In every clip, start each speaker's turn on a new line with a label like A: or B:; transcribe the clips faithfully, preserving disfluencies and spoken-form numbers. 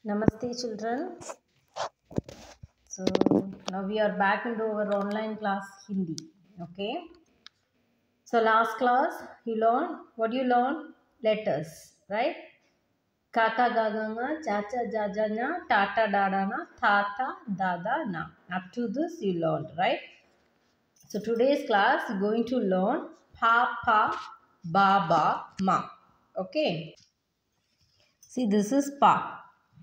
A: Namaste children. So now we are back into our online class Hindi. Okay. So last class you learned what you learned? Letters, right? Kaka gaganga, chacha jajana, tata dadana, tata dada na. Up to this you learned, right? So today's class is going to learn papa, baba, ma. Okay. See, this is pa.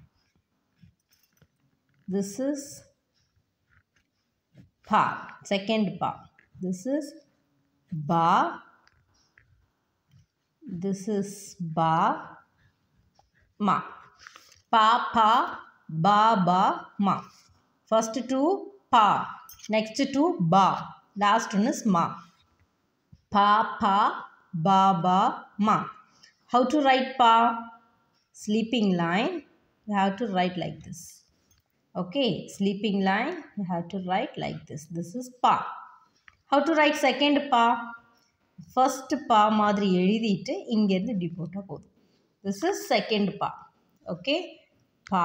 A: This is pa, second pa. This is ba. This is ba, ma. Pa, pa, ba, ba, ma. First two pa. Next two ba. Last one is ma. Pa, pa, ba, ba, ma. How to write pa? Sleeping line. You have to write like this. Okay, sleeping line, you have to write like this. This is pa. How to write second pa? First pa மாதிரி எழுதிட்டு இங்க இருந்து இப்படி போட்டா போதும். This is second pa. Okay, pa,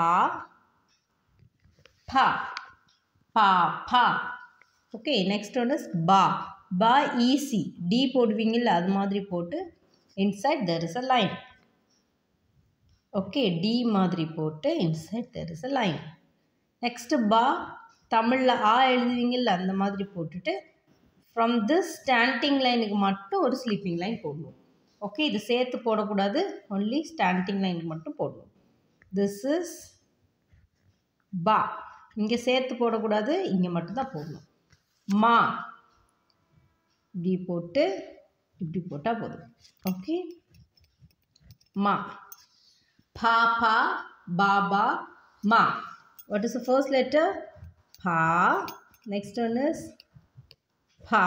A: pa, pa, pa. Okay, next one is ba. Ba easy. D போடுவீங்கல்ல அது மாதிரி போட்டு inside there is a line. Okay, D மாதிரி போட்டு inside there is a line. Next ba, தமிழில் ஆ எழுதுவீங்கல்ல அந்த மாதிரி போட்டுட்டு from this standing லைனுக்கு மட்டும் ஒரு ஸ்லீப்பிங் லைன் போடணும். ஓகே, இது சேர்த்து போடக்கூடாது, ஒன்லி ஸ்டாண்டிங் லைனுக்கு மட்டும் போடணும். திஸ் இஸ் பா. இங்கே சேர்த்து போடக்கூடாது, இங்கே மட்டும்தான் போடணும். மா இப்படி போட்டு இப்படி போட்டால் போதும். ஓகே, மா. பாப்பா, பாபா, மா. What is the first letter? Pa. Next one is pa,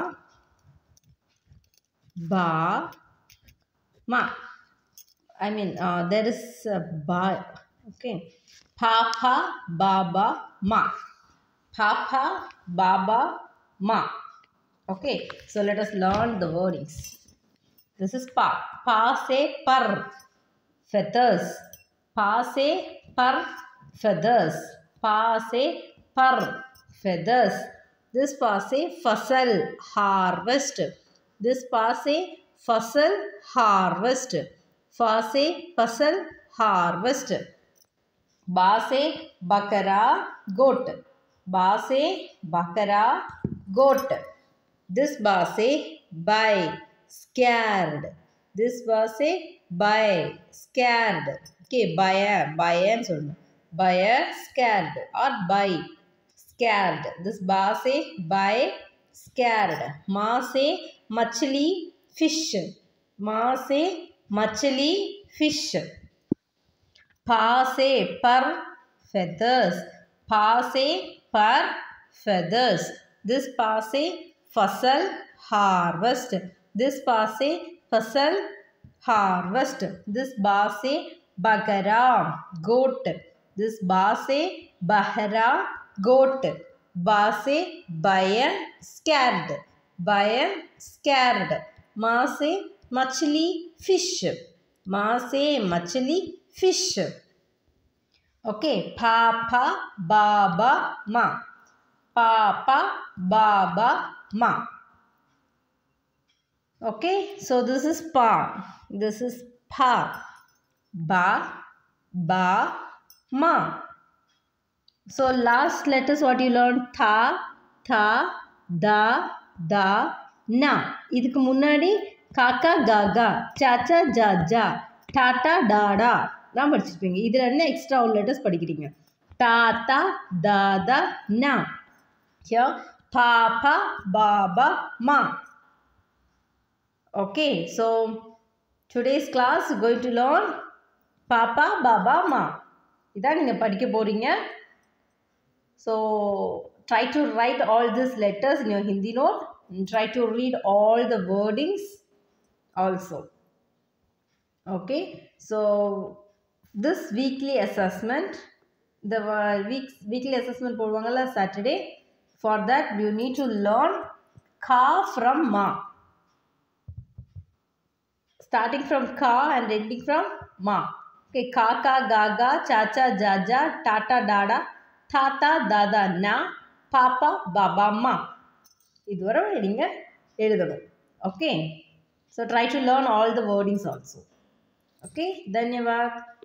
A: ba, ma. I mean, uh, there is a ba. Okay. Papa, baba, ma. Papa, baba, ma. Okay. So let us learn the wordings. This is pa. Pa say par. Feathers. Pa say par. Feathers. Pa say par. Feathers. This pa say fasal. Harvest. This pa say fasal. Harvest. Fa say fasal. Harvest. Ba say bakara. Goat. Ba say bakara. Goat. This ba say buy. Scared. This ba say buy. Scared. Okay, buy. Buy and so on. Buy, scared or buy, scared. This ba say buy, scared. Ma say machli, fish. Ma say machli, fish. Pa say par, feathers. Pa say par, feathers. This pa say fasal, harvest. This pa say fasal, harvest. This ba say bagara, goat. This ba say bahara, goat. Ba say buyer, scared. Buyer, scared. Ma say machli, fish. Ma say machli, fish. Okay, papa, baba, ma. Papa, baba, ma. Okay, so this is pa. This is pa. Ba, ba, ma. So last letters what you learned? Tha, tha, da, da, na. இதுக்கு முன்னாடி காக்கா காகா, சாச்சா Jhajha, tata tata தான் படிச்சிருப்பீங்க. இதில் என்ன extra ஒரு letters படிக்கிறீங்க? தாத்தா, தாதா, நா. Here, papa, baba, ma. Okay, so today's class is going to learn papa, baba, ma. இதான் நீங்கள் படிக்க போகிறீங்க. So try to write all these letters in your Hindi note and try to read all the wordings also. Okay, so this weekly assessment, the week, weekly assessment போடுவாங்கல்ல Saturday. For that you need to learn ka from ma. Starting from ka and ending from ma. Okay, காக்கா காகா, சாச்சா Jhajha, tata tata, தாத்தா தாதா நா, பாப்பா பாபா மா. இதுவரை நீங்கள் எழுதணும். Okay, so try to learn all the wordings also. Okay, தன்யவாத்.